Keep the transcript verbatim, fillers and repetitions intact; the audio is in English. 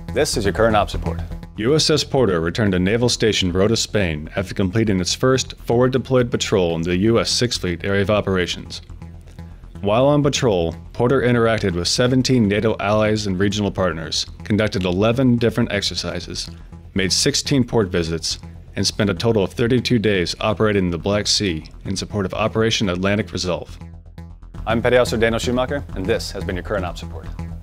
This is your current ops report. U S S Porter returned to Naval Station Rota, Spain after completing its first forward-deployed patrol in the U S sixth Fleet Area of Operations. While on patrol, Porter interacted with seventeen NATO allies and regional partners, conducted eleven different exercises, made sixteen port visits, and spent a total of thirty-two days operating in the Black Sea in support of Operation Atlantic Resolve. I'm Petty Officer Daniel Schumacher, and this has been your current ops report.